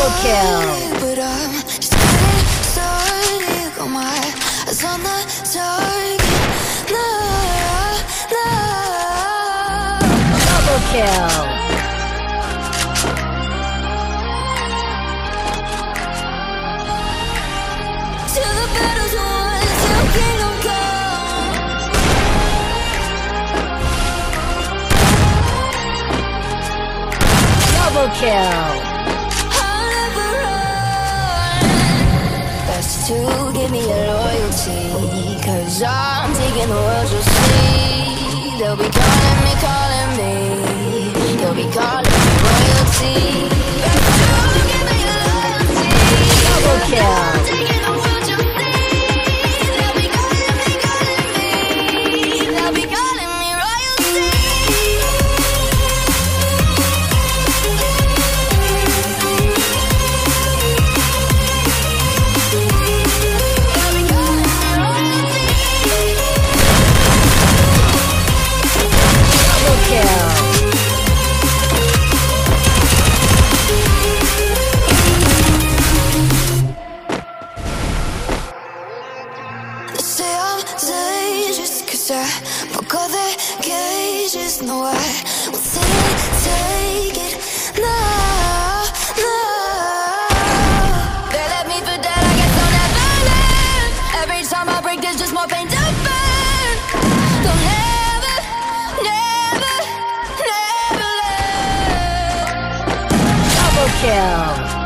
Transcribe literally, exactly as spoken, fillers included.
Double kill. But I'm just getting started. Got my eyes on the target. No, no. Double kill. Till the battle's won, till kingdom come. Double kill. I'll never run. Best to give me your loyalty, 'cause I'm taking the world, you'll see. They'll be calling me, calling me. They'll be calling me royalty. Best to give me your loyalty. Double kill. I'm taking the world, you'll see. They'll be calling me, calling me. They'll be calling me royalty. Double kill. They say I'm dangerous 'cause I broke all their cages. No, I won't sit and take it. No, no. They left me for dead, I guess I'll never learn. Every time I break, there's just more pain to burn. They'll never, never, never learn. Double kill.